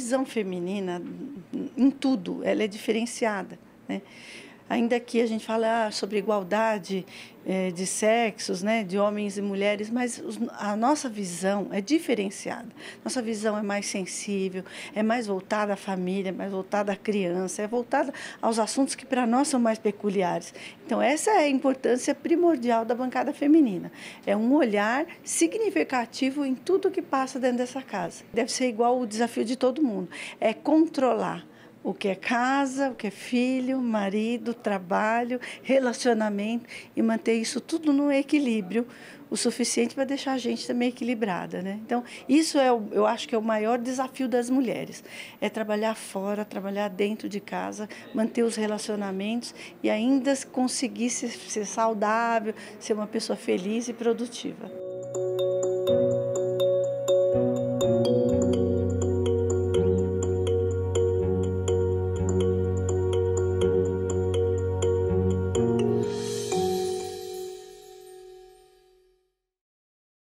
visão feminina em tudo, ela é diferenciada, né? Ainda que a gente fala sobre igualdade de sexos, né, de homens e mulheres, mas a nossa visão é diferenciada. Nossa visão é mais sensível, é mais voltada à família, é mais voltada à criança, é voltada aos assuntos que para nós são mais peculiares. Então, essa é a importância primordial da bancada feminina. É um olhar significativo em tudo que passa dentro dessa casa. Deve ser igual o desafio de todo mundo, é controlar o que é casa, o que é filho, marido, trabalho, relacionamento e manter isso tudo no equilíbrio o suficiente para deixar a gente também equilibrada, né? Então, isso eu acho que é o maior desafio das mulheres, é trabalhar fora, trabalhar dentro de casa, manter os relacionamentos e ainda conseguir ser saudável, ser uma pessoa feliz e produtiva.